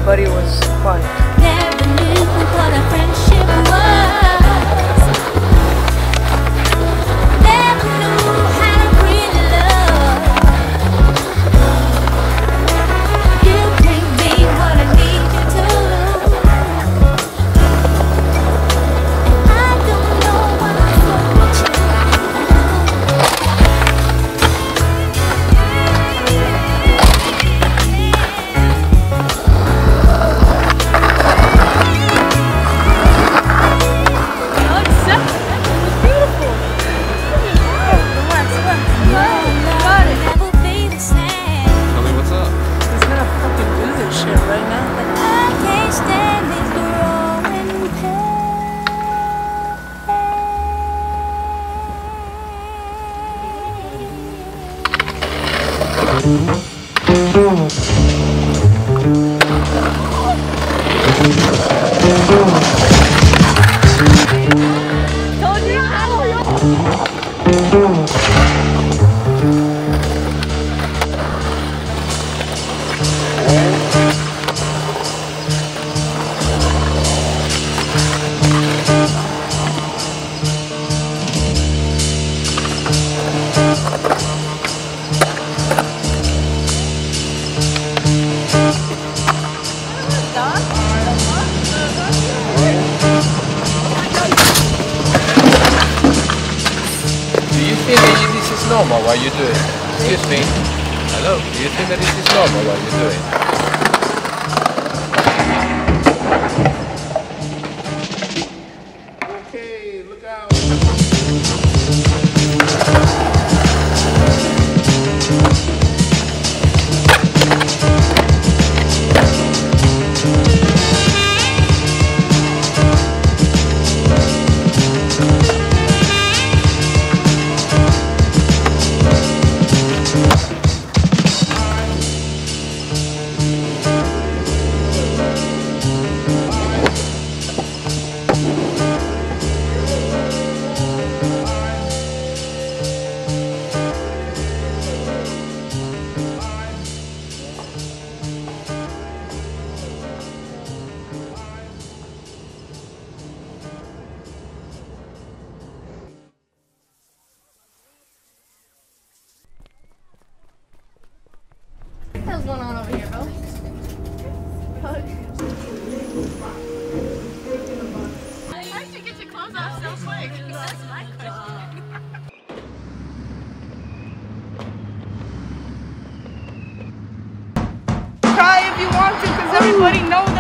everybody was quiet. Never knew what a friendship was. Never knew how to really love. You can't be what I need you to. I don't know why I'm so much in normal while you do it? Excuse me. Hello, do you think that this is normal while you do it? Okay, look out. What's going on over here, bro? How'd you get your clothes off so quick? That's my question. Cry if you want to, because everybody knows